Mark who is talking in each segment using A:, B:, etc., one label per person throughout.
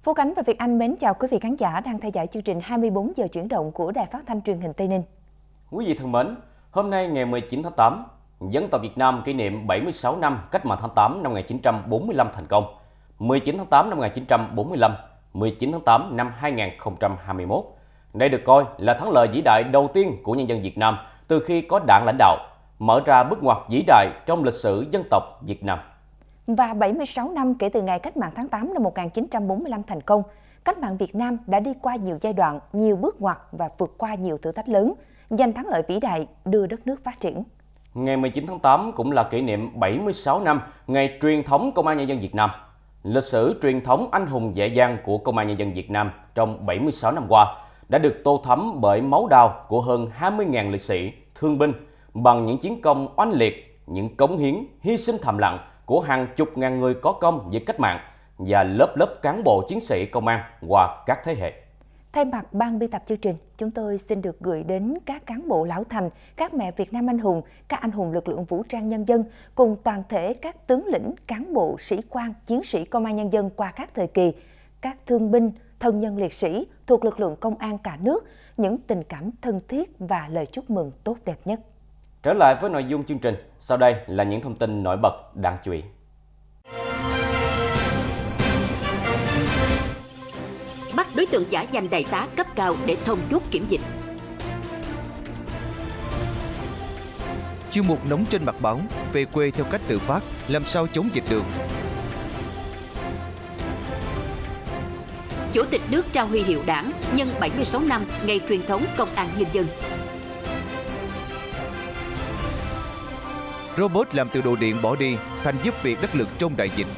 A: Phú Khánh và Việt Anh mến chào quý vị khán giả đang theo dõi chương trình 24 giờ chuyển động của Đài Phát thanh Truyền hình Tây Ninh.
B: Quý vị thân mến, hôm nay ngày 19 tháng 8, dân tộc Việt Nam kỷ niệm 76 năm Cách mạng tháng 8 năm 1945 thành công, 19 tháng 8 năm 1945, 19 tháng 8 năm 2021. Đây được coi là thắng lợi vĩ đại đầu tiên của nhân dân Việt Nam từ khi có Đảng lãnh đạo, mở ra bước ngoặt vĩ đại trong lịch sử dân tộc Việt Nam.
A: Và 76 năm kể từ ngày Cách mạng tháng 8 năm 1945 thành công, Cách mạng Việt Nam đã đi qua nhiều giai đoạn, nhiều bước ngoặt và vượt qua nhiều thử thách lớn, giành thắng lợi vĩ đại, đưa đất nước phát triển.
B: Ngày 19 tháng 8 cũng là kỷ niệm 76 năm ngày truyền thống Công an Nhân dân Việt Nam. Lịch sử truyền thống anh hùng dễ dàng của Công an Nhân dân Việt Nam trong 76 năm qua đã được tô thắm bởi máu đào của hơn 20.000 liệt sĩ, thương binh bằng những chiến công oanh liệt, những cống hiến, hy sinh thầm lặng của hàng chục ngàn người có công với cách mạng và lớp lớp cán bộ chiến sĩ công an qua các thế hệ.
A: Thay mặt ban biên tập chương trình, chúng tôi xin được gửi đến các cán bộ lão thành, các mẹ Việt Nam anh hùng, các anh hùng lực lượng vũ trang nhân dân, cùng toàn thể các tướng lĩnh, cán bộ, sĩ quan, chiến sĩ công an nhân dân qua các thời kỳ, các thương binh, thân nhân liệt sĩ thuộc lực lượng công an cả nước, những tình cảm thân thiết và lời chúc mừng tốt đẹp nhất.
B: Trở lại với nội dung chương trình, sau đây là những thông tin nổi bật đáng chú ý.
C: Bắt đối tượng giả danh đại tá cấp cao để thông chốt kiểm dịch.
D: Chuyên mục nóng trên mặt báo, về quê theo cách tự phát, làm sao chống dịch được.
C: Chủ tịch nước trao huy hiệu Đảng nhân 76 năm ngày truyền thống Công an Nhân dân.
D: Robot làm từ đồ điện bỏ đi, thành giúp việc đắc lực trong đại dịch.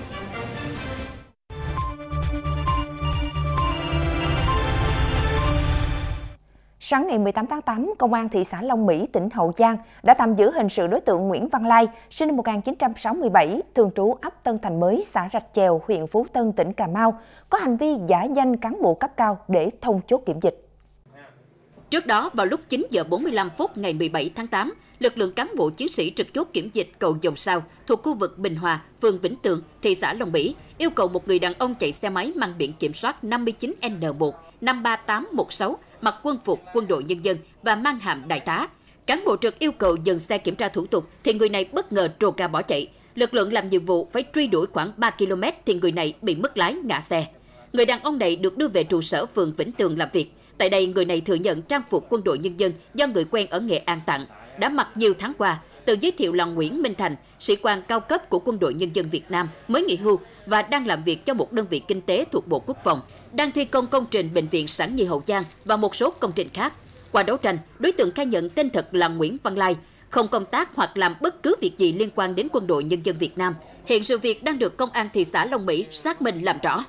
A: Sáng ngày 18 tháng 8, Công an thị xã Long Mỹ, tỉnh Hậu Giang đã tạm giữ hình sự đối tượng Nguyễn Văn Lai, sinh năm 1967, thường trú ấp Tân Thành Mới, xã Rạch Chèo, huyện Phú Tân, tỉnh Cà Mau, có hành vi giả danh cán bộ cấp cao để thông chốt kiểm dịch.
C: Trước đó, vào lúc 9 giờ 45 phút ngày 17 tháng 8, lực lượng cán bộ chiến sĩ trực chốt kiểm dịch cầu Dòng Sao thuộc khu vực Bình Hòa, phường Vĩnh Tường, thị xã Long Mỹ yêu cầu một người đàn ông chạy xe máy mang biển kiểm soát 59N1 53816 mặc quân phục quân đội nhân dân và mang hàm đại tá. Cán bộ trực yêu cầu dừng xe kiểm tra thủ tục thì người này bất ngờ trồ ga bỏ chạy. Lực lượng làm nhiệm vụ phải truy đuổi khoảng 3 km thì người này bị mất lái ngã xe. Người đàn ông này được đưa về trụ sở phường Vĩnh Tường làm việc. Tại đây, người này thừa nhận trang phục quân đội nhân dân do người quen ở Nghệ An tặng, đã mặc nhiều tháng qua, tự giới thiệu là Nguyễn Minh Thành, sĩ quan cao cấp của Quân đội Nhân dân Việt Nam, mới nghỉ hưu và đang làm việc cho một đơn vị kinh tế thuộc Bộ Quốc phòng, đang thi công công trình Bệnh viện Sản Nhi Hậu Giang và một số công trình khác. Qua đấu tranh, đối tượng khai nhận tên thật là Nguyễn Văn Lai, không công tác hoặc làm bất cứ việc gì liên quan đến Quân đội Nhân dân Việt Nam. Hiện sự việc đang được Công an thị xã Long Mỹ xác minh làm rõ.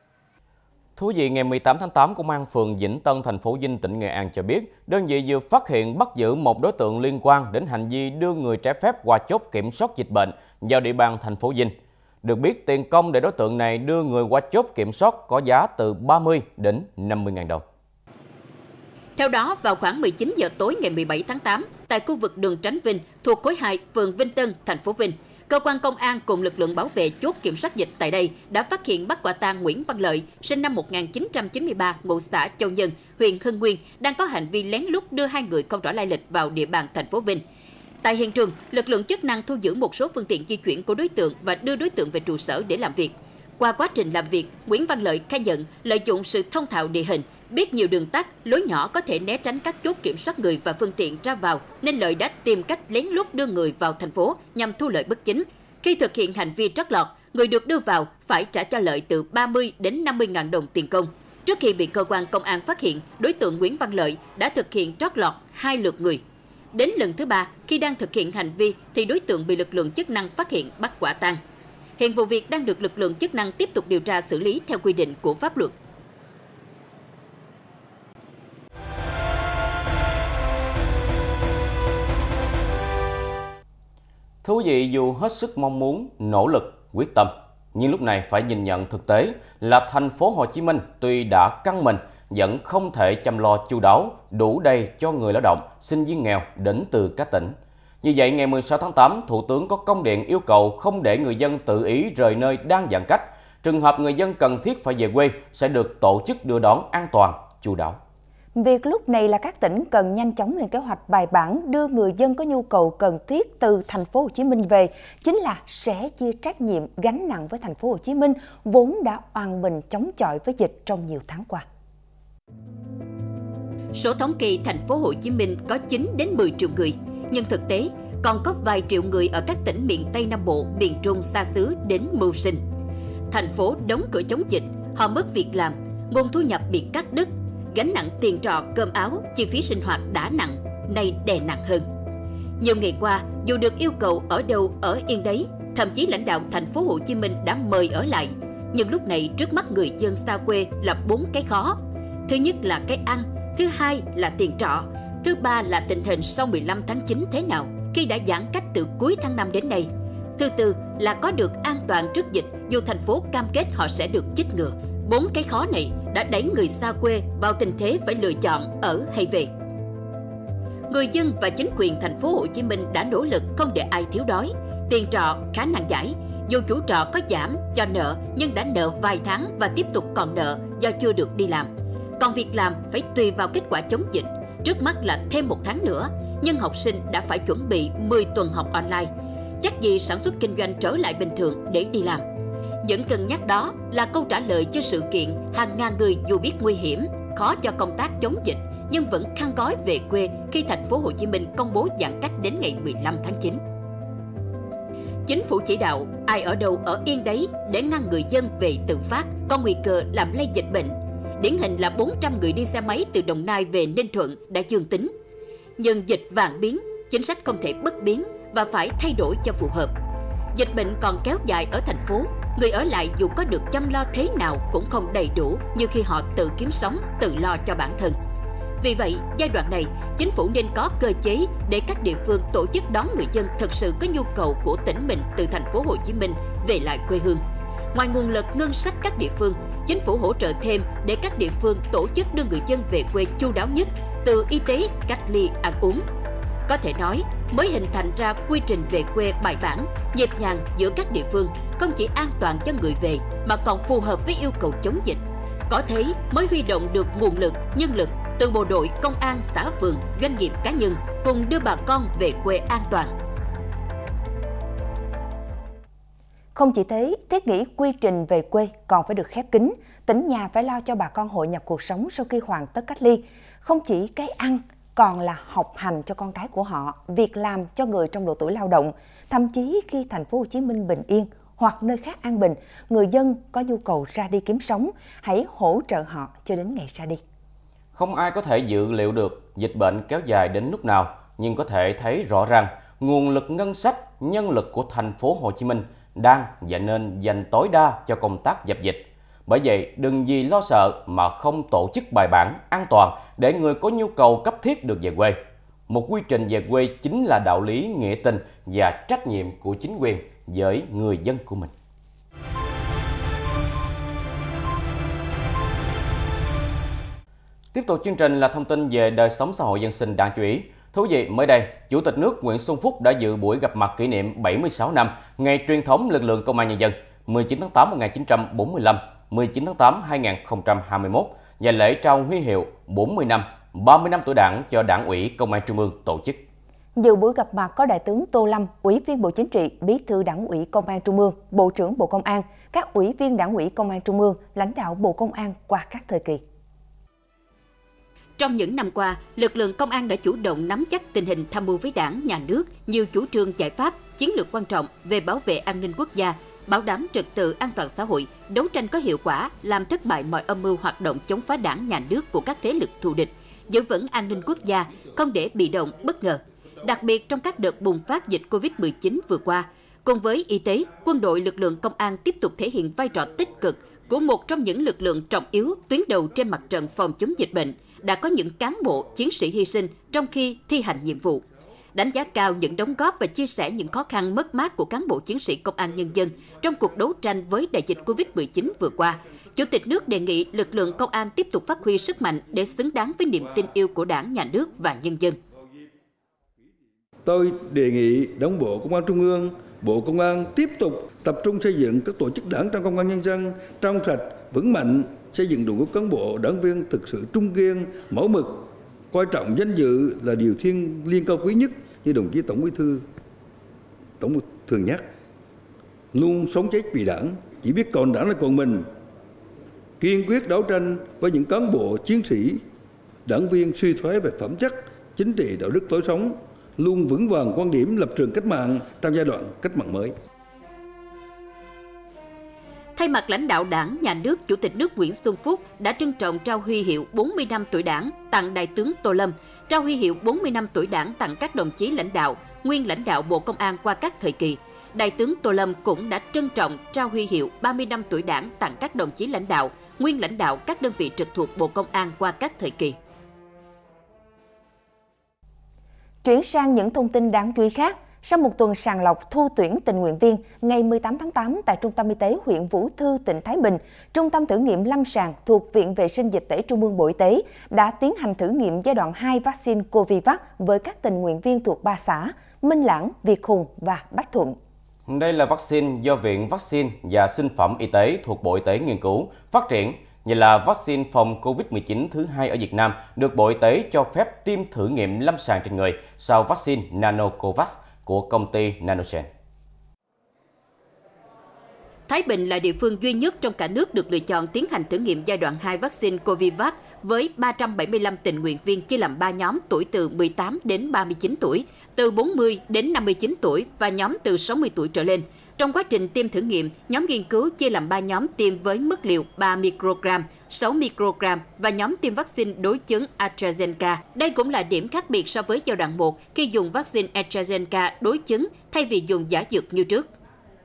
B: Thú vị, ngày 18 tháng 8, Công an phường Vĩnh Tân, thành phố Vinh, tỉnh Nghệ An cho biết, đơn vị vừa phát hiện bắt giữ một đối tượng liên quan đến hành vi đưa người trái phép qua chốt kiểm soát dịch bệnh vào địa bàn thành phố Vinh. Được biết, tiền công để đối tượng này đưa người qua chốt kiểm soát có giá từ 30 đến 50.000 đồng.
C: Theo đó, vào khoảng 19 giờ tối ngày 17 tháng 8, tại khu vực đường Tránh Vinh thuộc khối 2, phường Vinh Tân, thành phố Vinh, cơ quan công an cùng lực lượng bảo vệ chốt kiểm soát dịch tại đây đã phát hiện bắt quả tang Nguyễn Văn Lợi, sinh năm 1993, ngụ xã Châu Nhân, huyện Hưng Nguyên, đang có hành vi lén lút đưa hai người không rõ lai lịch vào địa bàn thành phố Vinh. Tại hiện trường, lực lượng chức năng thu giữ một số phương tiện di chuyển của đối tượng và đưa đối tượng về trụ sở để làm việc. Qua quá trình làm việc, Nguyễn Văn Lợi khai nhận lợi dụng sự thông thạo địa hình, biết nhiều đường tắt, lối nhỏ có thể né tránh các chốt kiểm soát người và phương tiện ra vào, nên Lợi đã tìm cách lén lút đưa người vào thành phố nhằm thu lợi bất chính. Khi thực hiện hành vi trót lọt, người được đưa vào phải trả cho Lợi từ 30 đến 50.000 đồng tiền công. Trước khi bị cơ quan công an phát hiện, đối tượng Nguyễn Văn Lợi đã thực hiện trót lọt 2 lượt người. Đến lần thứ 3, khi đang thực hiện hành vi thì đối tượng bị lực lượng chức năng phát hiện bắt quả tang. Hiện vụ việc đang được lực lượng chức năng tiếp tục điều tra xử lý theo quy định của pháp luật.
B: Thú vị, dù hết sức mong muốn, nỗ lực, quyết tâm, nhưng lúc này phải nhìn nhận thực tế là thành phố Hồ Chí Minh tuy đã căng mình vẫn không thể chăm lo chu đáo đủ đầy cho người lao động, sinh viên nghèo đến từ các tỉnh. Như vậy, ngày 16 tháng 8, Thủ tướng có công điện yêu cầu không để người dân tự ý rời nơi đang giãn cách, trường hợp người dân cần thiết phải về quê sẽ được tổ chức đưa đón an toàn, chu đáo.
A: Việc lúc này là các tỉnh cần nhanh chóng lên kế hoạch bài bản đưa người dân có nhu cầu cần thiết từ thành phố Hồ Chí Minh về, chính là sẽ chia trách nhiệm gánh nặng với thành phố Hồ Chí Minh vốn đã oàn mình chống chọi với dịch trong nhiều tháng qua.
C: Số thống kê thành phố Hồ Chí Minh có 9 đến 10 triệu người, nhưng thực tế còn có vài triệu người ở các tỉnh miền Tây Nam Bộ, miền Trung xa xứ đến mưu sinh. Thành phố đóng cửa chống dịch, họ mất việc làm, nguồn thu nhập bị cắt đứt, gánh nặng tiền trọ, cơm áo, chi phí sinh hoạt đã nặng, nay đè nặng hơn. Nhiều ngày qua, dù được yêu cầu ở đâu ở yên đấy, thậm chí lãnh đạo thành phố Hồ Chí Minh đã mời ở lại, nhưng lúc này trước mắt người dân xa quê là 4 cái khó. Thứ nhất là cái ăn, thứ hai là tiền trọ, thứ ba là tình hình sau 15 tháng 9 thế nào khi đã giãn cách từ cuối tháng 5 đến nay. Thứ tư là có được an toàn trước dịch dù thành phố cam kết họ sẽ được chích ngừa. 4 cái khó này đã đẩy người xa quê vào tình thế phải lựa chọn ở hay về. Người dân và chính quyền thành phố Hồ Chí Minh đã nỗ lực không để ai thiếu đói. Tiền trọ khá nan giải, dù chủ trọ có giảm cho nợ nhưng đã nợ vài tháng và tiếp tục còn nợ do chưa được đi làm. Còn việc làm phải tùy vào kết quả chống dịch. Trước mắt là thêm 1 tháng nữa, nhưng học sinh đã phải chuẩn bị 10 tuần học online. Chắc gì sản xuất kinh doanh trở lại bình thường để đi làm. Những cân nhắc đó là câu trả lời cho sự kiện hàng ngàn người dù biết nguy hiểm, khó cho công tác chống dịch nhưng vẫn khăn gói về quê khi thành phố Hồ Chí Minh công bố giãn cách đến ngày 15 tháng 9. Chính phủ chỉ đạo ai ở đâu ở yên đấy để ngăn người dân về tự phát, có nguy cơ làm lây dịch bệnh. Điển hình là 400 người đi xe máy từ Đồng Nai về Ninh Thuận đã dương tính. Nhưng dịch vạn biến, chính sách không thể bất biến và phải thay đổi cho phù hợp. Dịch bệnh còn kéo dài ở thành phố, người ở lại dù có được chăm lo thế nào cũng không đầy đủ như khi họ tự kiếm sống, tự lo cho bản thân. Vì vậy, giai đoạn này, chính phủ nên có cơ chế để các địa phương tổ chức đón người dân thực sự có nhu cầu của tỉnh mình từ thành phố Hồ Chí Minh về lại quê hương. Ngoài nguồn lực ngân sách các địa phương, chính phủ hỗ trợ thêm để các địa phương tổ chức đưa người dân về quê chu đáo nhất, từ y tế, cách ly, ăn uống. Có thể nói, mới hình thành ra quy trình về quê bài bản, nhịp nhàng giữa các địa phương, không chỉ an toàn cho người về mà còn phù hợp với yêu cầu chống dịch. Có thế mới huy động được nguồn lực, nhân lực từ bộ đội, công an, xã phường, doanh nghiệp, cá nhân cùng đưa bà con về quê an toàn.
A: Không chỉ thế, thiết nghĩ quy trình về quê còn phải được khép kín, tỉnh nhà phải lo cho bà con hội nhập cuộc sống sau khi hoàn tất cách ly. Không chỉ cái ăn, còn là học hành cho con cái của họ, việc làm cho người trong độ tuổi lao động. Thậm chí khi thành phố Hồ Chí Minh bình yên hoặc nơi khác an bình, người dân có nhu cầu ra đi kiếm sống, hãy hỗ trợ họ cho đến ngày ra đi.
B: Không ai có thể dự liệu được dịch bệnh kéo dài đến lúc nào, nhưng có thể thấy rõ ràng nguồn lực ngân sách, nhân lực của thành phố Hồ Chí Minh đang và nên dành tối đa cho công tác dập dịch. Bởi vậy, đừng vì lo sợ mà không tổ chức bài bản, an toàn để người có nhu cầu cấp thiết được về quê. Một quy trình về quê chính là đạo lý nghĩa tình và trách nhiệm của chính quyền với người dân của mình. Tiếp tục chương trình là thông tin về đời sống xã hội dân sinh đáng chú ý. Thú vị, mới đây, Chủ tịch nước Nguyễn Xuân Phúc đã dự buổi gặp mặt kỷ niệm 76 năm Ngày truyền thống lực lượng Công an Nhân dân 19 tháng 8 1945, 19 tháng 8 2021 và lễ trao huy hiệu 40 năm, 30 năm tuổi Đảng cho Đảng ủy Công an Trung ương tổ chức.
A: Dự buổi gặp mặt có Đại tướng Tô Lâm, Ủy viên Bộ Chính trị, Bí thư Đảng ủy Công an Trung ương, Bộ trưởng Bộ Công an, các ủy viên Đảng ủy Công an Trung ương, lãnh đạo Bộ Công an qua các thời kỳ.
C: Trong những năm qua, lực lượng công an đã chủ động nắm chắc tình hình, tham mưu với Đảng, Nhà nước nhiều chủ trương giải pháp, chiến lược quan trọng về bảo vệ an ninh quốc gia, bảo đảm trật tự an toàn xã hội, đấu tranh có hiệu quả, làm thất bại mọi âm mưu hoạt động chống phá Đảng, Nhà nước của các thế lực thù địch, giữ vững an ninh quốc gia, không để bị động, bất ngờ. Đặc biệt trong các đợt bùng phát dịch Covid-19 vừa qua, cùng với y tế, quân đội, lực lượng công an tiếp tục thể hiện vai trò tích cực của một trong những lực lượng trọng yếu tuyến đầu trên mặt trận phòng chống dịch bệnh, đã có những cán bộ, chiến sĩ hy sinh trong khi thi hành nhiệm vụ. Đánh giá cao những đóng góp và chia sẻ những khó khăn mất mát của cán bộ chiến sĩ Công an Nhân dân trong cuộc đấu tranh với đại dịch Covid-19 vừa qua, Chủ tịch nước đề nghị lực lượng công an tiếp tục phát huy sức mạnh để xứng đáng với niềm tin yêu của Đảng, Nhà nước và nhân dân.
E: Tôi đề nghị Đảng bộ Công an Trung ương Bộ Công an tiếp tục tập trung xây dựng các tổ chức đảng trong công an nhân dân trong sạch, vững mạnh, xây dựng đội ngũ cán bộ, đảng viên thực sự trung kiên, mẫu mực, coi trọng danh dự là điều thiêng liêng cao quý nhất, như đồng chí Tổng Bí thư thường nhắc, luôn sống chết vì đảng, chỉ biết còn đảng là còn mình, kiên quyết đấu tranh với những cán bộ, chiến sĩ, đảng viên suy thoái về phẩm chất, chính trị, đạo đức, lối sống, luôn vững vàng quan điểm lập trường cách mạng trong giai đoạn cách mạng mới.
C: Thay mặt lãnh đạo Đảng, Nhà nước, Chủ tịch nước Nguyễn Xuân Phúc đã trân trọng trao huy hiệu 40 năm tuổi Đảng tặng Đại tướng Tô Lâm, trao huy hiệu 40 năm tuổi Đảng tặng các đồng chí lãnh đạo, nguyên lãnh đạo Bộ Công an qua các thời kỳ. Đại tướng Tô Lâm cũng đã trân trọng trao huy hiệu 30 năm tuổi Đảng tặng các đồng chí lãnh đạo, nguyên lãnh đạo các đơn vị trực thuộc Bộ Công an qua các thời kỳ.
A: Chuyển sang những thông tin đáng chú ý khác, sau một tuần sàng lọc thu tuyển tình nguyện viên, ngày 18 tháng 8 tại Trung tâm Y tế huyện Vũ Thư, tỉnh Thái Bình, Trung tâm thử nghiệm lâm sàng thuộc Viện Vệ sinh Dịch tễ Trung ương Bộ Y tế đã tiến hành thử nghiệm giai đoạn 2 vaccine Covivac với các tình nguyện viên thuộc 3 xã Minh Lãng, Việt Hùng và Bách Thuận.
B: Đây là vaccine do Viện Vaccine và Sinh phẩm Y tế thuộc Bộ Y tế nghiên cứu, phát triển, như là vaccine phòng COVID-19 thứ 2 ở Việt Nam, được Bộ Y tế cho phép tiêm thử nghiệm lâm sàng trên người sau vaccine Nanocovax của công ty Nanogen.
C: Thái Bình là địa phương duy nhất trong cả nước được lựa chọn tiến hành thử nghiệm giai đoạn 2 vaccine Covivac với 375 tình nguyện viên chia làm 3 nhóm tuổi từ 18 đến 39 tuổi, từ 40 đến 59 tuổi và nhóm từ 60 tuổi trở lên. Trong quá trình tiêm thử nghiệm, nhóm nghiên cứu chia làm 3 nhóm tiêm với mức liều 3 microgram, 6 microgram và nhóm tiêm vaccine đối chứng AstraZeneca. Đây cũng là điểm khác biệt so với giai đoạn 1 khi dùng vaccine AstraZeneca đối chứng thay vì dùng giả dược như trước.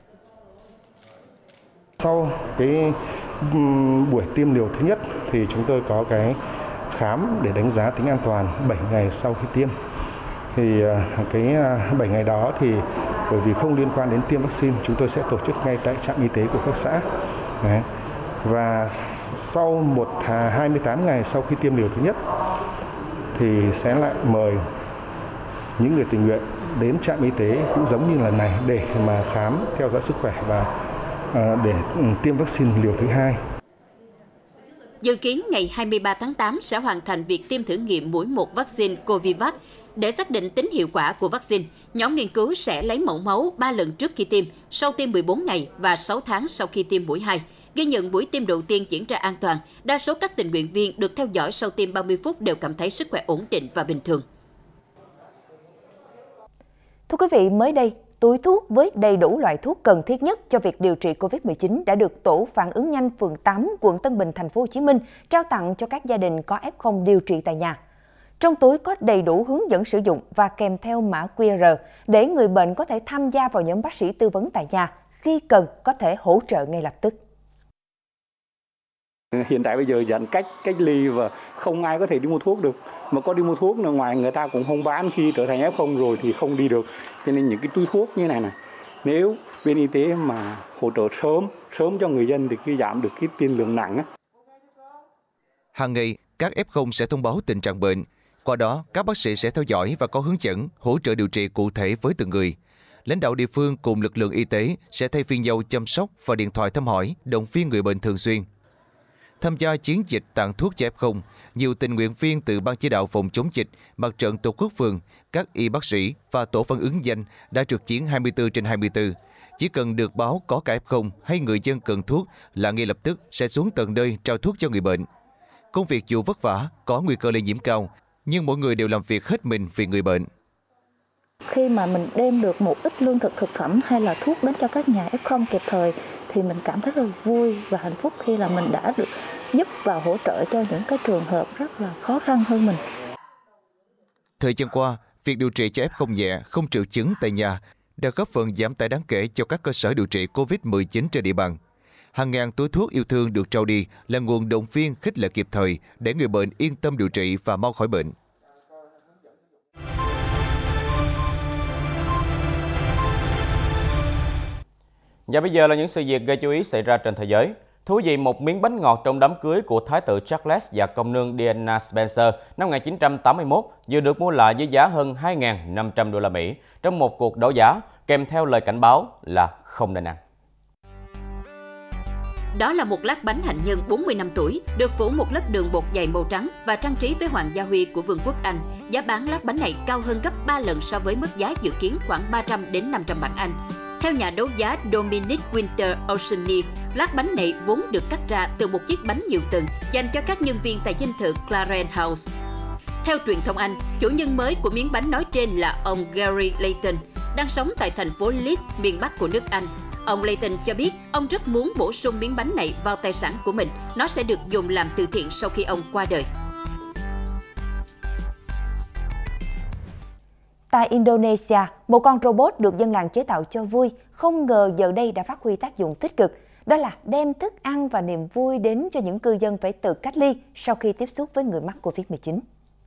F: Sau cái buổi tiêm liều thứ nhất thì chúng tôi có cái khám để đánh giá tính an toàn 7 ngày sau khi tiêm. Thì cái 7 ngày đó thì bởi vì không liên quan đến tiêm vaccine, chúng tôi sẽ tổ chức ngay tại trạm y tế của các xã. Đấy. Và sau 28 ngày sau khi tiêm liều thứ nhất thì sẽ lại mời những người tình nguyện đến trạm y tế cũng giống như lần này để mà khám, theo dõi sức khỏe và để tiêm vaccine liều thứ 2.
C: Dự kiến ngày 23 tháng 8 sẽ hoàn thành việc tiêm thử nghiệm mũi 1 vaccine Covivac. Để xác định tính hiệu quả của vaccine, nhóm nghiên cứu sẽ lấy mẫu máu 3 lần trước khi tiêm, sau tiêm 14 ngày và 6 tháng sau khi tiêm mũi 2. Ghi nhận buổi tiêm đầu tiên diễn ra an toàn, đa số các tình nguyện viên được theo dõi sau tiêm 30 phút đều cảm thấy sức khỏe ổn định và bình thường.
A: Thưa quý vị, mới đây, túi thuốc với đầy đủ loại thuốc cần thiết nhất cho việc điều trị COVID-19 đã được Tổ phản ứng nhanh phường 8, quận Tân Bình, thành phố Hồ Chí Minh trao tặng cho các gia đình có F0 điều trị tại nhà. Trong túi có đầy đủ hướng dẫn sử dụng và kèm theo mã QR để người bệnh có thể tham gia vào nhóm bác sĩ tư vấn tại nhà, khi cần có thể hỗ trợ ngay lập tức.
G: Hiện tại bây giờ giãn cách ly và không ai có thể đi mua thuốc được. Mà có đi mua thuốc là ngoài người ta cũng không bán, khi trở thành F0 rồi thì không đi được. Cho nên những cái túi thuốc như này nếu bên y tế mà hỗ trợ sớm cho người dân thì khi giảm được cái tiền lượng nặng.
D: Hàng ngày, các F0 sẽ thông báo tình trạng bệnh. Qua đó, các bác sĩ sẽ theo dõi và có hướng dẫn, hỗ trợ điều trị cụ thể với từng người. Lãnh đạo địa phương cùng lực lượng y tế sẽ thay phiên nhau chăm sóc và điện thoại thăm hỏi, động viên người bệnh thường xuyên. Tham gia chiến dịch tặng thuốc cho F0, nhiều tình nguyện viên từ Ban chỉ đạo phòng chống dịch, Mặt trận Tổ quốc phường, các y bác sĩ và tổ phản ứng nhanh đã trực chiến 24/24. Chỉ cần được báo có ca F0 hay người dân cần thuốc là ngay lập tức sẽ xuống tận nơi trao thuốc cho người bệnh. Công việc dù vất vả, có nguy cơ lây nhiễm cao, nhưng mỗi người đều làm việc hết mình vì người bệnh.
H: Khi mà mình đem được một ít lương thực thực phẩm hay là thuốc đến cho các nhà F0 kịp thời thì mình cảm thấy rất vui và hạnh phúc khi là mình đã được giúp và hỗ trợ cho những cái trường hợp rất là khó khăn hơn mình.
D: Thời gian qua, việc điều trị cho F0 nhẹ, không triệu chứng tại nhà đã góp phần giảm tải đáng kể cho các cơ sở điều trị COVID-19 trên địa bàn. Hàng ngàn túi thuốc yêu thương được trao đi là nguồn động viên khích lệ kịp thời để người bệnh yên tâm điều trị và mau khỏi bệnh.
B: Và bây giờ là những sự việc gây chú ý xảy ra trên thế giới. Thú vị, một miếng bánh ngọt trong đám cưới của Thái tử Charles và công nương Diana Spencer năm 1981 vừa được mua lại với giá hơn 2.500 đô la Mỹ trong một cuộc đấu giá. kèm theo lời cảnh báo là không nên ăn.
C: Đó là một lát bánh hạnh nhân 40 năm tuổi, được phủ một lớp đường bột dày màu trắng và trang trí với hoàng gia huy của Vương quốc Anh. Giá bán lát bánh này cao hơn gấp 3 lần so với mức giá dự kiến khoảng 300 đến 500 bảng Anh. Theo nhà đấu giá Dominic Winter Oceany, lát bánh này vốn được cắt ra từ một chiếc bánh nhiều tầng dành cho các nhân viên tại dinh thự Clarence House. Theo truyền thông Anh, chủ nhân mới của miếng bánh nói trên là ông Gary Layton, đang sống tại thành phố Leeds, miền Bắc của nước Anh. Ông Layton cho biết ông rất muốn bổ sung miếng bánh này vào tài sản của mình. Nó sẽ được dùng làm từ thiện sau khi ông qua đời.
A: Tại Indonesia, một con robot được dân làng chế tạo cho vui, không ngờ giờ đây đã phát huy tác dụng tích cực. Đó là đem thức ăn và niềm vui đến cho những cư dân phải tự cách ly sau khi tiếp xúc với người mắc Covid-19.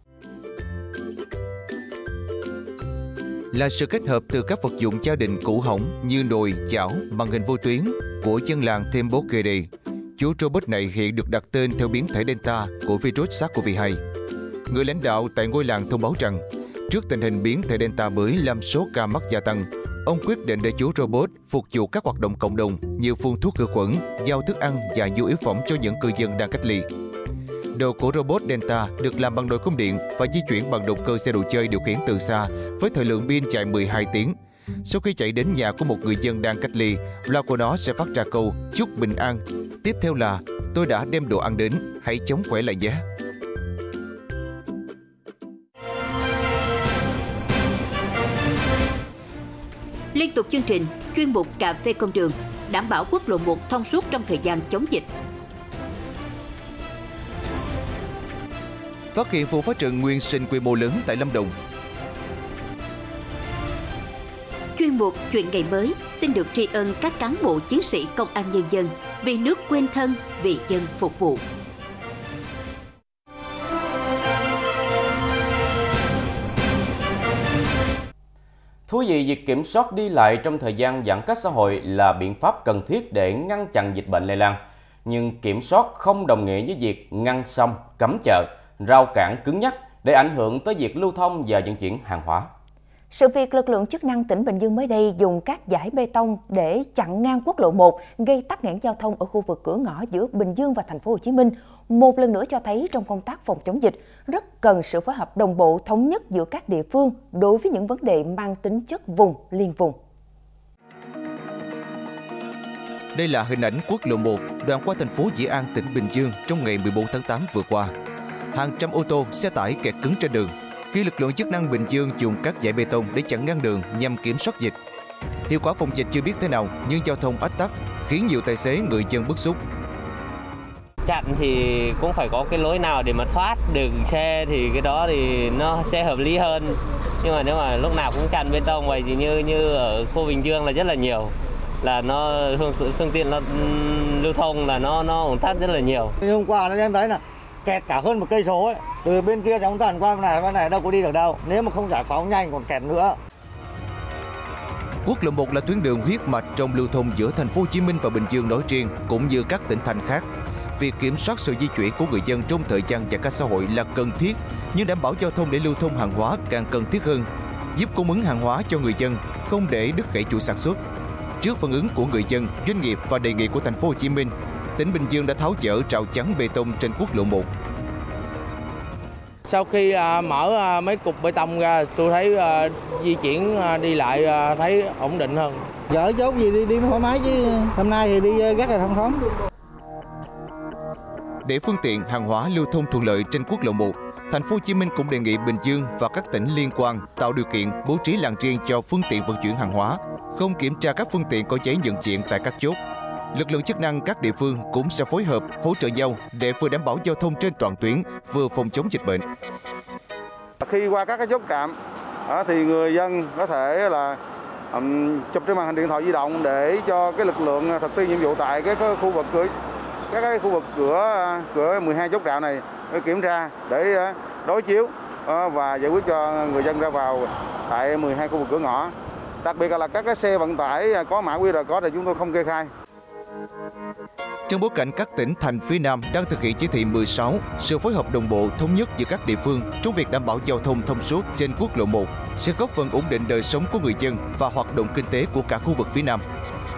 D: Là sự kết hợp từ các vật dụng gia đình cũ hỏng như nồi, chảo, màn hình vô tuyến của dân làng Tembokere. Chú robot này hiện được đặt tên theo biến thể Delta của virus SARS-CoV-2. Người lãnh đạo tại ngôi làng thông báo rằng, trước tình hình biến thể Delta mới làm số ca mắc gia tăng, ông quyết định để chú robot phục vụ các hoạt động cộng đồng như phun thuốc khử khuẩn, giao thức ăn và nhu yếu phẩm cho những cư dân đang cách ly. Đầu của robot Delta được làm bằng nồi cung điện và di chuyển bằng động cơ xe đồ chơi điều khiển từ xa với thời lượng pin chạy 12 tiếng. Sau khi chạy đến nhà của một người dân đang cách ly, loa của nó sẽ phát ra câu chúc bình an. Tiếp theo là tôi đã đem đồ ăn đến, hãy chống khỏe lại nhé.
C: Liên tục chương trình chuyên mục Cà phê công đường, đảm bảo quốc lộ 1 thông suốt trong thời gian chống dịch.
D: Phát hiện vụ phá rừng nguyên sinh quy mô lớn tại Lâm Đồng.
C: Chuyên mục Chuyện ngày mới xin được tri ân các cán bộ chiến sĩ công an nhân dân vì nước quên thân, vì dân phục vụ.
B: Thú vị, việc kiểm soát đi lại trong thời gian giãn cách xã hội là biện pháp cần thiết để ngăn chặn dịch bệnh lây lan. Nhưng kiểm soát không đồng nghĩa với việc ngăn sông, cấm chợ, rào cản cứng nhắc để ảnh hưởng tới việc lưu thông và vận chuyển hàng hóa.
A: Sự việc lực lượng chức năng tỉnh Bình Dương mới đây dùng các dải bê tông để chặn ngang quốc lộ 1 gây tắc nghẽn giao thông ở khu vực cửa ngõ giữa Bình Dương và thành phố Hồ Chí Minh một lần nữa cho thấy trong công tác phòng chống dịch rất cần sự phối hợp đồng bộ thống nhất giữa các địa phương đối với những vấn đề mang tính chất vùng liên vùng.
D: Đây là hình ảnh quốc lộ 1 đoạn qua thành phố Dĩ An, tỉnh Bình Dương trong ngày 14 tháng 8 vừa qua. Hàng trăm ô tô, xe tải kẹt cứng trên đường khi lực lượng chức năng Bình Dương dùng các dải bê tông để chặn ngang đường nhằm kiểm soát dịch. Hiệu quả phòng dịch chưa biết thế nào, nhưng giao thông ách tắc khiến nhiều tài xế, người dân bức xúc.
I: Chặn thì cũng phải có cái lối nào để mà thoát đường xe thì cái đó thì nó sẽ hợp lý hơn. Nhưng mà nếu mà lúc nào cũng chặn bê tông vậy thì như ở khu Bình Dương là rất là nhiều, là nó phương tiện nó lưu thông là nó ùn tắc rất là nhiều.
J: Hôm qua nó em thấy là kẹt cả hơn 1 cây số ấy, từ bên kia trong tuần qua bên này đâu có đi được đâu, nếu mà không giải phóng nhanh còn kẹt nữa.
D: Quốc lộ 1 là tuyến đường huyết mạch trong lưu thông giữa thành phố Hồ Chí Minh và Bình Dương nói riêng cũng như các tỉnh thành khác. Việc kiểm soát sự di chuyển của người dân trong thời gian giãn cách xã hội là cần thiết, nhưng đảm bảo giao thông để lưu thông hàng hóa càng cần thiết hơn, giúp cung ứng hàng hóa cho người dân, không để đứt gãy chuỗi sản xuất. Trước phản ứng của người dân, doanh nghiệp và đề nghị của thành phố Hồ Chí Minh, tỉnh Bình Dương đã tháo dỡ rào chắn bê tông trên quốc lộ 1.
K: Sau khi mở mấy cục bê tông ra, tôi thấy di chuyển đi lại thấy ổn định hơn.
J: Dỡ chốt gì đi thoải mái chứ hôm nay thì đi rất là thông thoáng.
D: Để phương tiện hàng hóa lưu thông thuận lợi trên quốc lộ 1, thành phố Hồ Chí Minh cũng đề nghị Bình Dương và các tỉnh liên quan tạo điều kiện bố trí làn riêng cho phương tiện vận chuyển hàng hóa, không kiểm tra các phương tiện có giấy nhận diện tại các chốt. Lực lượng chức năng các địa phương cũng sẽ phối hợp hỗ trợ nhau để vừa đảm bảo giao thông trên toàn tuyến, vừa phòng chống dịch bệnh.
L: Khi qua các cái chốt trạm thì người dân có thể là chụp trên màn hình điện thoại di động để cho cái lực lượng thực thi nhiệm vụ tại cái khu vực cửa 12 chốt trạm này kiểm tra để đối chiếu và giải quyết cho người dân ra vào tại 12 khu vực cửa ngõ. Đặc biệt là các cái xe vận tải có mã QR code thì chúng tôi không kê khai.
D: Trong bối cảnh các tỉnh thành phía Nam đang thực hiện chỉ thị 16, sự phối hợp đồng bộ thống nhất giữa các địa phương trong việc đảm bảo giao thông thông suốt trên quốc lộ 1 sẽ góp phần ổn định đời sống của người dân và hoạt động kinh tế của cả khu vực phía Nam.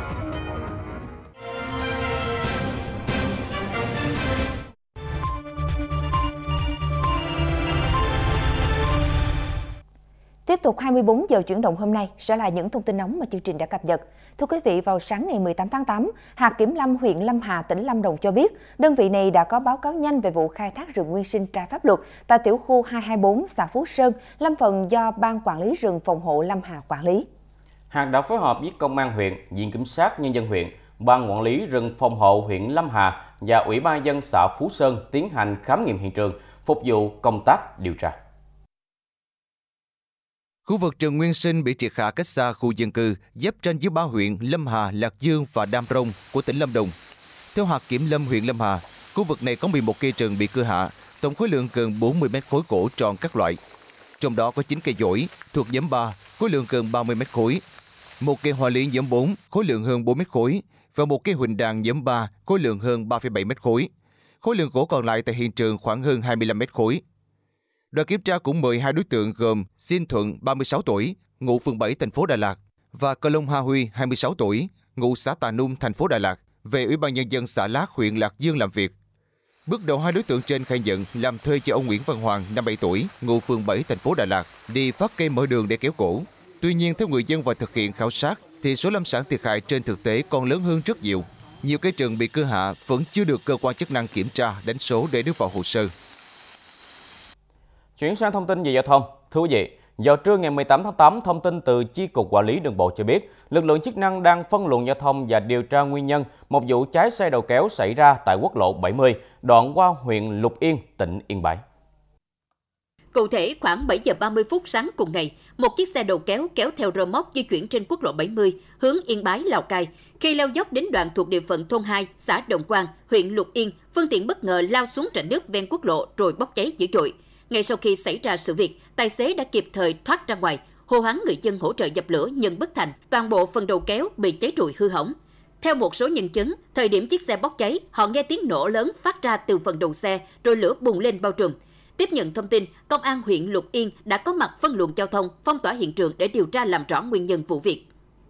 A: Tiếp tục 24 giờ chuyển động hôm nay sẽ là những thông tin nóng mà chương trình đã cập nhật. Thưa quý vị, vào sáng ngày 18 tháng 8, hạt kiểm lâm huyện Lâm Hà, tỉnh Lâm Đồng cho biết, đơn vị này đã có báo cáo nhanh về vụ khai thác rừng nguyên sinh trái pháp luật tại tiểu khu 224 xã Phú Sơn, lâm phần do Ban Quản lý rừng phòng hộ Lâm Hà quản lý.
B: Hạt đã phối hợp với Công an huyện, Viện Kiểm sát Nhân dân huyện, Ban Quản lý rừng phòng hộ huyện Lâm Hà và Ủy ban dân xã Phú Sơn tiến hành khám nghiệm hiện trường, phục vụ công tác điều tra.
D: Khu vực rừng nguyên sinh bị triệt hạ cách xa khu dân cư, giáp ranh với ba huyện Lâm Hà, Lạc Dương và Đam Rông của tỉnh Lâm Đồng. Theo hạt kiểm lâm huyện Lâm Hà, khu vực này có 11 cây rừng bị cưa hạ, tổng khối lượng gần 40 mét khối gỗ tròn các loại. Trong đó có 9 cây dổi thuộc nhóm 3, khối lượng gần 30 mét khối, một cây hoa liên nhóm 4, khối lượng hơn 4 mét khối và một cây huỳnh đàn nhóm 3, khối lượng hơn 3,7 mét khối. Khối lượng gỗ còn lại tại hiện trường khoảng hơn 25 mét khối. Đoàn kiểm tra cũng mời hai đối tượng gồm Xin Thuận, 36 tuổi, ngụ phường 7, thành phố Đà Lạt, và Cờ Long Ha Huy, 26 tuổi, ngụ xã Tà Nung, thành phố Đà Lạt, về Ủy ban Nhân dân xã Lát, huyện Lạc Dương làm việc. Bước đầu hai đối tượng trên khai nhận làm thuê cho ông Nguyễn Văn Hoàng, 57 tuổi, ngụ phường 7, thành phố Đà Lạt, đi phát cây mở đường để kéo gỗ. Tuy nhiên, theo người dân và thực hiện khảo sát, thì số lâm sản thiệt hại trên thực tế còn lớn hơn rất nhiều. Nhiều cây rừng bị cưa hạ vẫn chưa được cơ quan chức năng kiểm tra, đánh số để đưa vào hồ sơ.
B: Chuyển sang thông tin về giao thông. Thưa quý vị, vào trưa ngày 18 tháng 8, thông tin từ Chi cục Quản lý Đường bộ cho biết, lực lượng chức năng đang phân luồng giao thông và điều tra nguyên nhân một vụ cháy xe đầu kéo xảy ra tại quốc lộ 70, đoạn qua huyện Lục Yên, tỉnh Yên Bái.
C: Cụ thể, khoảng 7 giờ 30 phút sáng cùng ngày, một chiếc xe đầu kéo kéo theo rơ móc di chuyển trên quốc lộ 70 hướng Yên Bái, Lào Cai. Khi leo dốc đến đoạn thuộc địa phận thôn 2, xã Đồng Quang, huyện Lục Yên, phương tiện bất ngờ lao xuống rãnh nước ven quốc lộ rồi bốc cháy dữ dội. Ngay sau khi xảy ra sự việc, tài xế đã kịp thời thoát ra ngoài, hô hoán người dân hỗ trợ dập lửa nhưng bất thành, toàn bộ phần đầu kéo bị cháy rụi hư hỏng. Theo một số nhân chứng, thời điểm chiếc xe bốc cháy, họ nghe tiếng nổ lớn phát ra từ phần đầu xe, rồi lửa bùng lên bao trùm. Tiếp nhận thông tin, Công an huyện Lục Yên đã có mặt phân luồng giao thông, phong tỏa hiện trường để điều tra làm rõ nguyên nhân vụ việc.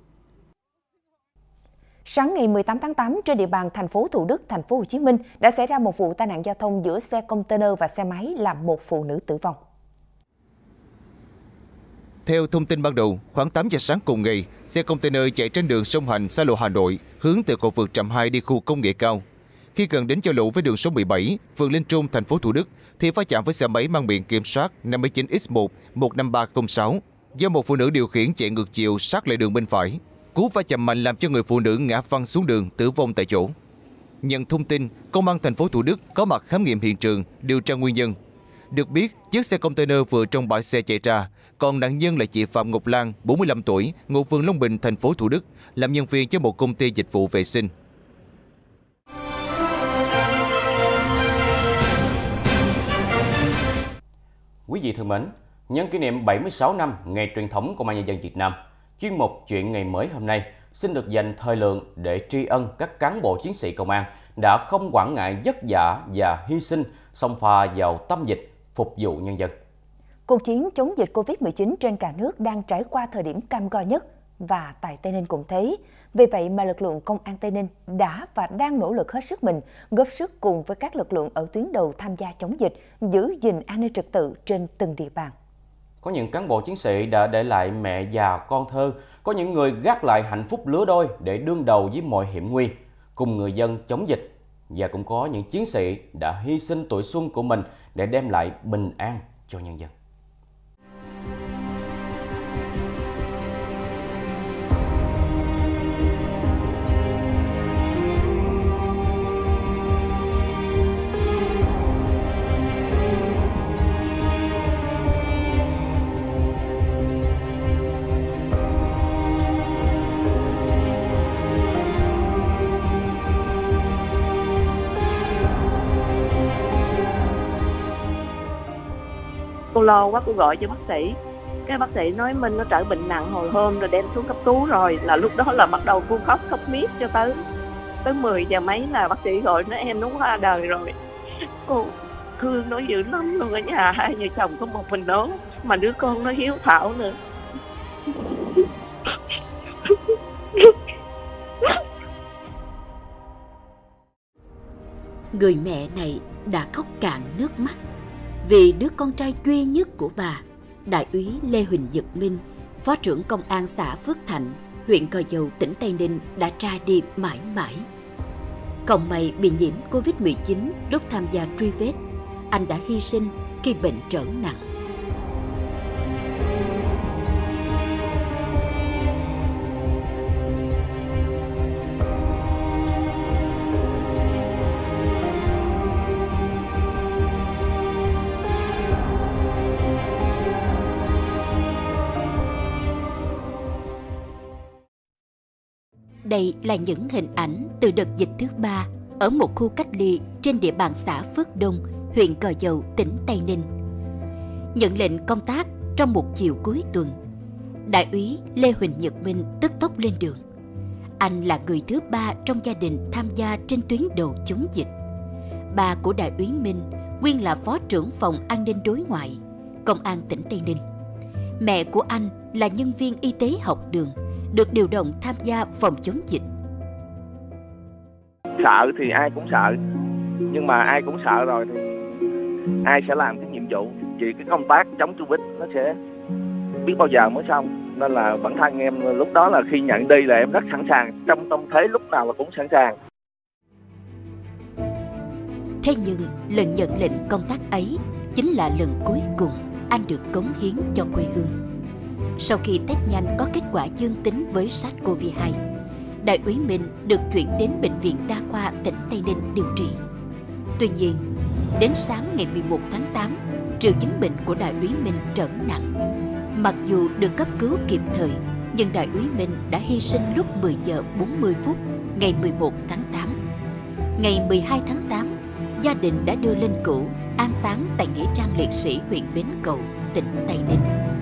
A: Sáng ngày 18 tháng 8, trên địa bàn thành phố Thủ Đức, thành phố Hồ Chí Minh đã xảy ra một vụ tai nạn giao thông giữa xe container và xe máy làm một phụ nữ tử vong.
D: Theo thông tin ban đầu, khoảng 8 giờ sáng cùng ngày, xe container chạy trên đường Sông Hành, xa lộ Hà Nội, hướng từ cầu vượt Trạm 2 đi khu công nghệ cao. Khi gần đến giao lộ với đường số 17, phường Linh Trung, thành phố Thủ Đức, thì va chạm với xe máy mang biển kiểm soát 59X1 15306 do một phụ nữ điều khiển chạy ngược chiều sát lại đường bên phải. Cú va chạm mạnh làm cho người phụ nữ ngã văng xuống đường, tử vong tại chỗ. Nhận thông tin, Công an thành phố Thủ Đức có mặt khám nghiệm hiện trường, điều tra nguyên nhân. Được biết, chiếc xe container vừa trong bãi xe chạy ra, còn nạn nhân là chị Phạm Ngọc Lan, 45 tuổi, ngụ phường Long Bình, thành phố Thủ Đức, làm nhân viên cho một công ty dịch vụ vệ sinh.
B: Quý vị thân mến, nhân kỷ niệm 76 năm Ngày truyền thống Công an Nhân dân Việt Nam, chuyên mục Chuyện ngày mới hôm nay xin được dành thời lượng để tri ân các cán bộ chiến sĩ công an đã không quản ngại vất vả và hy sinh xông pha vào tâm dịch phục vụ nhân dân.
A: Cuộc chiến chống dịch Covid-19 trên cả nước đang trải qua thời điểm cam go nhất và tại Tây Ninh cũng thế. Vì vậy mà lực lượng Công an Tây Ninh đã và đang nỗ lực hết sức mình, góp sức cùng với các lực lượng ở tuyến đầu tham gia chống dịch, giữ gìn an ninh trật tự trên từng địa bàn.
B: Có những cán bộ chiến sĩ đã để lại mẹ già con thơ, có những người gác lại hạnh phúc lứa đôi để đương đầu với mọi hiểm nguy, cùng người dân chống dịch. Và cũng có những chiến sĩ đã hy sinh tuổi xuân của mình để đem lại bình an cho nhân dân.
M: Cô lo quá, cô gọi cho bác sĩ. Cái bác sĩ nói Minh nó trở bệnh nặng hồi hôm rồi đem xuống cấp cứu rồi. Là lúc đó là bắt đầu cô khóc miết cho tới 10 giờ mấy là bác sĩ gọi nói em nó qua đời rồi. Cô thương nó dữ lắm luôn, ở nhà hai vợ chồng có một mình nó. mà đứa con nó hiếu thảo nữa.
C: Người mẹ này đã khóc cạn nước mắt vì đứa con trai duy nhất của bà, Đại úy Lê Huỳnh Nhật Minh, Phó trưởng Công an xã Phước Thạnh, huyện Gò Dầu, tỉnh Tây Ninh đã ra đi mãi mãi. Không may bị nhiễm Covid-19 lúc tham gia truy vết, anh đã hy sinh khi bệnh trở nặng. Đây là những hình ảnh từ đợt dịch thứ 3 ở một khu cách ly trên địa bàn xã Phước Đông, huyện Gò Dầu, tỉnh Tây Ninh. Nhận lệnh công tác trong một chiều cuối tuần, Đại úy Lê Huỳnh Nhật Minh tức tốc lên đường. Anh là người thứ 3 trong gia đình tham gia trên tuyến đầu chống dịch. Bà của Đại úy Minh nguyên là Phó trưởng phòng an ninh đối ngoại, Công an tỉnh Tây Ninh. Mẹ của anh là nhân viên y tế học đường, được điều động tham gia phòng chống dịch.
N: Sợ thì ai cũng sợ, nhưng mà ai cũng sợ rồi thì ai sẽ làm cái nhiệm vụ. Chỉ cái công tác chống Covid nó sẽ biết bao giờ mới xong. Nên là bản thân em lúc đó là khi nhận đi là em rất sẵn sàng, trong tâm thế lúc nào là cũng sẵn sàng.
C: Thế nhưng lần nhận lệnh công tác ấy chính là lần cuối cùng anh được cống hiến cho quê hương. Sau khi test nhanh có kết quả dương tính với SARS-CoV-2, Đại úy Minh được chuyển đến Bệnh viện Đa khoa tỉnh Tây Ninh điều trị. Tuy nhiên, đến sáng ngày 11 tháng 8, triệu chứng bệnh của Đại úy Minh trở nặng. Mặc dù được cấp cứu kịp thời, nhưng Đại úy Minh đã hy sinh lúc 10 giờ 40 phút ngày 11 tháng 8. Ngày 12 tháng 8, gia đình đã đưa lên cửu an táng tại nghĩa trang liệt sĩ huyện Bến Cầu, tỉnh Tây Ninh.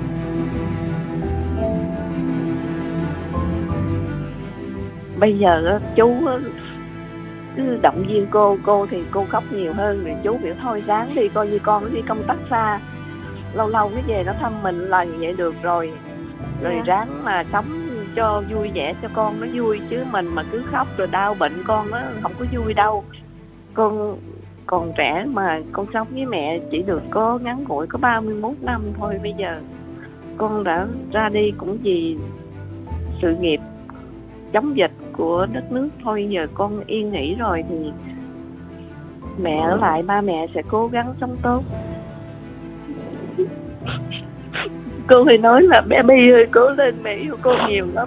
M: Bây giờ chú cứ động viên cô thì cô khóc nhiều hơn, rồi chú biểu thôi ráng đi, coi như con nó đi công tác xa, lâu lâu nó về nó thăm mình là vậy được rồi ráng mà sống cho vui vẻ cho con nó vui, chứ mình mà cứ khóc rồi đau bệnh con nó không có vui đâu. Con còn trẻ mà con sống với mẹ chỉ được có ngắn ngủi có 31 năm thôi, bây giờ con đã ra đi cũng vì sự nghiệp chống dịch của đất nước thôi. Giờ con yên nghỉ rồi thì mẹ ở lại, ba mẹ sẽ cố gắng sống tốt. Cô thì nói là bé Bi ơi cố lên, mẹ yêu cô nhiều lắm.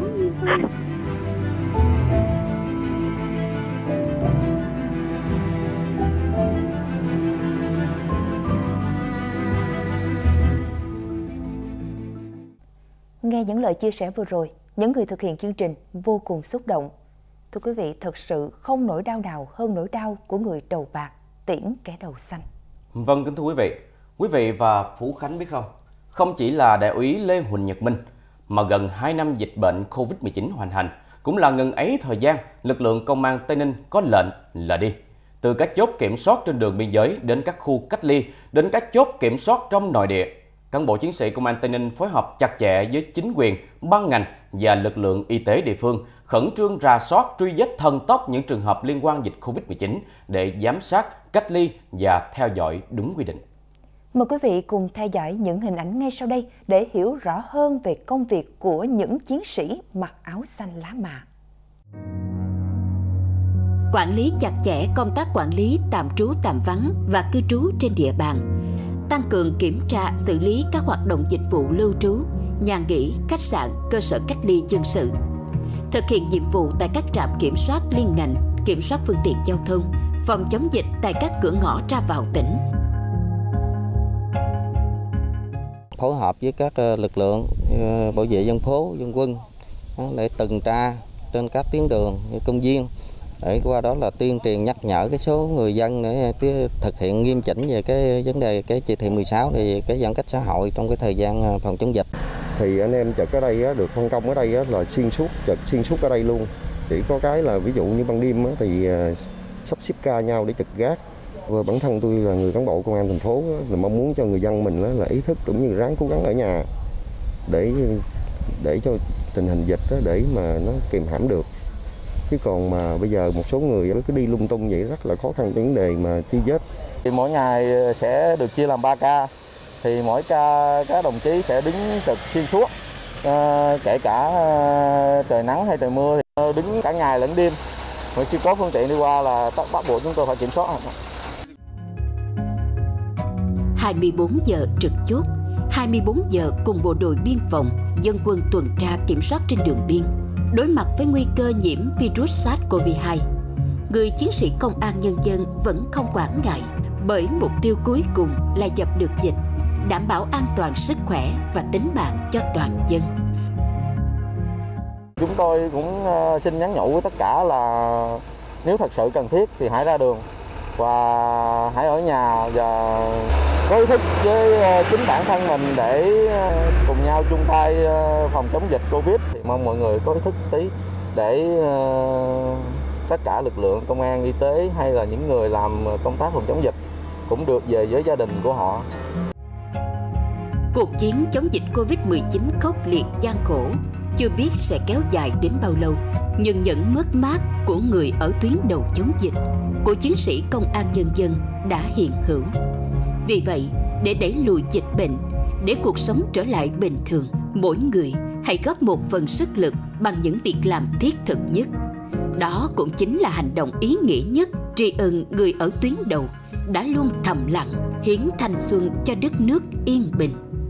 A: Nghe những lời chia sẻ vừa rồi, những người thực hiện chương trình vô cùng xúc động. Thưa quý vị, thật sự không nỗi đau nào hơn nỗi đau của người đầu bạc tiễn kẻ đầu xanh.
B: Vâng, kính thưa quý vị và Phú Khánh biết không, không chỉ là Đại úy Lê Huỳnh Nhật Minh, mà gần 2 năm dịch bệnh Covid-19 hoành hành, cũng là ngần ấy thời gian lực lượng công an Tây Ninh có lệnh là đi. Từ các chốt kiểm soát trên đường biên giới đến các khu cách ly, đến các chốt kiểm soát trong nội địa, cán bộ chiến sĩ công an Tây Ninh phối hợp chặt chẽ với chính quyền, ban ngành và lực lượng y tế địa phương, khẩn trương rà soát truy vết thần tốc những trường hợp liên quan dịch Covid-19 để giám sát, cách ly và theo dõi đúng quy định.
A: Mời quý vị cùng theo dõi những hình ảnh ngay sau đây để hiểu rõ hơn về công việc của những chiến sĩ mặc áo xanh lá mạ.
C: Quản lý chặt chẽ công tác quản lý tạm trú tạm vắng và cư trú trên địa bàn, tăng cường kiểm tra xử lý các hoạt động dịch vụ lưu trú, nhà nghỉ, khách sạn, cơ sở cách ly dân sự. Thực hiện nhiệm vụ tại các trạm kiểm soát liên ngành, kiểm soát phương tiện giao thông, phòng chống dịch tại các cửa ngõ ra vào tỉnh.
O: Phối hợp với các lực lượng bảo vệ dân phố, dân quân để tuần tra trên các tuyến đường, công viên, để qua đó là tuyên truyền nhắc nhở cái số người dân để thực hiện nghiêm chỉnh về cái vấn đề cái chỉ thị 16 về cái giãn cách xã hội trong cái thời gian phòng chống dịch.
P: Thì anh em trực ở đây được phân công ở đây là xuyên suốt ở đây luôn. Chỉ có cái là ví dụ như ban đêm thì sắp xếp ca nhau để trực gác, Và bản thân tôi là người cán bộ công an thành phố là mong muốn cho người dân mình là ý thức cũng như ráng cố gắng ở nhà để cho tình hình dịch để mà nó kìm hãm được. Chứ còn mà bây giờ một số người cứ đi lung tung vậy rất là khó khăn trong vấn đề mà truy vết.
Q: Thì mỗi ngày sẽ được chia làm 3 ca, thì mỗi ca các đồng chí sẽ đứng trực xuyên suốt, kể cả trời nắng hay trời mưa thì đứng cả ngày lẫn đêm. Và khi có phương tiện đi qua là bắt buộc chúng tôi phải kiểm soát.
C: 24 giờ trực chốt, 24 giờ cùng bộ đội biên phòng, dân quân tuần tra kiểm soát trên đường biên. Đối mặt với nguy cơ nhiễm virus SARS-CoV-2, người chiến sĩ công an nhân dân vẫn không quản ngại, bởi mục tiêu cuối cùng là dập được dịch, đảm bảo an toàn sức khỏe và tính mạng cho toàn dân.
Q: Chúng tôi cũng xin nhắn nhủ với tất cả là nếu thật sự cần thiết thì hãy ra đường và hãy ở nhà và có ý thức với chính bản thân mình để cùng nhau chung tay phòng chống dịch Covid. Thì mong mọi người có ý thức tí để tất cả lực lượng công an, y tế hay là những người làm công tác phòng chống dịch cũng được về với gia đình của họ.
C: Cuộc chiến chống dịch Covid-19 khốc liệt gian khổ, chưa biết sẽ kéo dài đến bao lâu, nhưng những mất mát của người ở tuyến đầu chống dịch, của chiến sĩ công an nhân dân đã hiện hữu. Vì vậy, để đẩy lùi dịch bệnh, để cuộc sống trở lại bình thường, mỗi người hãy góp một phần sức lực bằng những việc làm thiết thực nhất. Đó cũng chính là hành động ý nghĩa nhất tri ân người ở tuyến đầu đã luôn thầm lặng hiến thanh xuân cho đất nước yên bình.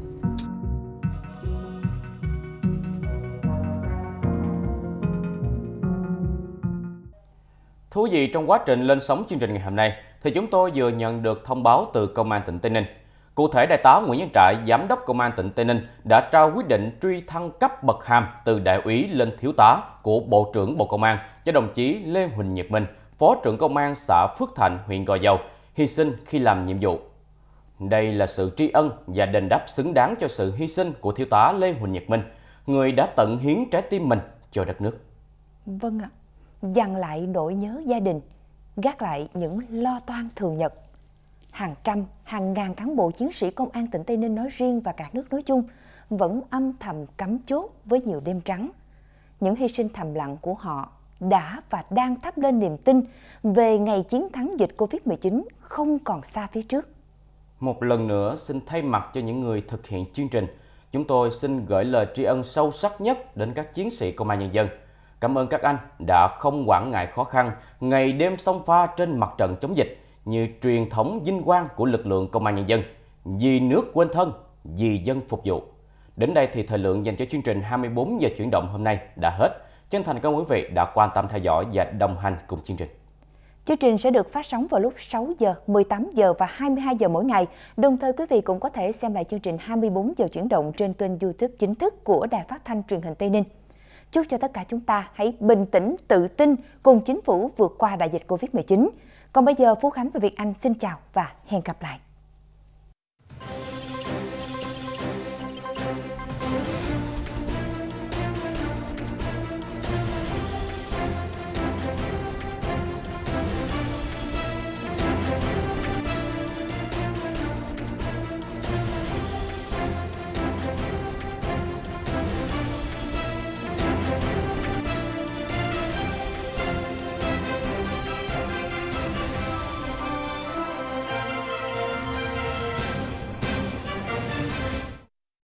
B: Thú vị, trong quá trình lên sóng chương trình ngày hôm nay thì chúng tôi vừa nhận được thông báo từ Công an tỉnh Tây Ninh. Cụ thể, Đại tá Nguyễn Văn Trại, Giám đốc Công an tỉnh Tây Ninh đã trao quyết định truy thăng cấp bậc hàm từ đại úy lên thiếu tá của Bộ trưởng Bộ Công an cho đồng chí Lê Huỳnh Nhật Minh, Phó trưởng Công an xã Phước Thạnh, huyện Gò Dầu, hy sinh khi làm nhiệm vụ. Đây là sự tri ân và đền đáp xứng đáng cho sự hy sinh của thiếu tá Lê Huỳnh Nhật Minh, người đã tận hiến trái tim mình cho đất nước.
A: Vâng ạ. Dằn lại nỗi nhớ gia đình, gác lại những lo toan thường nhật. Hàng trăm, hàng ngàn cán bộ chiến sĩ Công an tỉnh Tây Ninh nói riêng và cả nước nói chung vẫn âm thầm cắm chốt với nhiều đêm trắng. Những hy sinh thầm lặng của họ đã và đang thắp lên niềm tin về ngày chiến thắng dịch Covid-19 không còn xa phía trước.
B: Một lần nữa xin thay mặt cho những người thực hiện chương trình, chúng tôi xin gửi lời tri ân sâu sắc nhất đến các chiến sĩ Công an nhân dân. Cảm ơn các anh đã không quản ngại khó khăn, ngày đêm xông pha trên mặt trận chống dịch như truyền thống vinh quang của lực lượng Công an nhân dân, vì nước quên thân, vì dân phục vụ. Đến đây thì thời lượng dành cho chương trình 24 giờ chuyển động hôm nay đã hết. Chân thành cảm ơn quý vị đã quan tâm theo dõi và đồng hành cùng chương trình.
A: Chương trình sẽ được phát sóng vào lúc 6 giờ, 18 giờ và 22 giờ mỗi ngày. Đồng thời quý vị cũng có thể xem lại chương trình 24 giờ chuyển động trên kênh YouTube chính thức của Đài Phát thanh Truyền hình Tây Ninh. Chúc cho tất cả chúng ta hãy bình tĩnh, tự tin cùng chính phủ vượt qua đại dịch Covid-19. Còn bây giờ, Phú Khánh và Việt Anh xin chào và hẹn gặp lại.